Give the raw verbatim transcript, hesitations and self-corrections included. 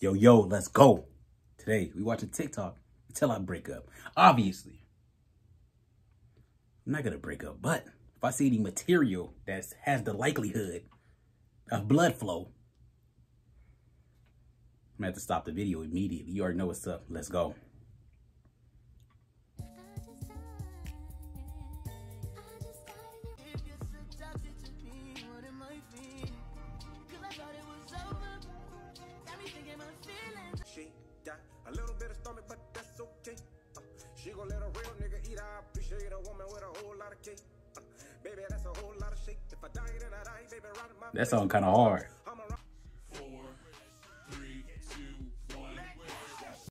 Yo, yo, let's go. Today, we watching TikTok until I break up. Obviously, I'm not going to break up, but if I see any material that has the likelihood of blood flow, I'm going to have to stop the video immediately. You already know what's up. Let's go. A little bit of stomach, but that's okay. Uh, she gon' let a real nigga eat. I appreciate a woman with a whole lot of cake. Uh, baby, that's a whole lot of shake. If I die, then I die, baby, right in my that song kind of hard. I'm a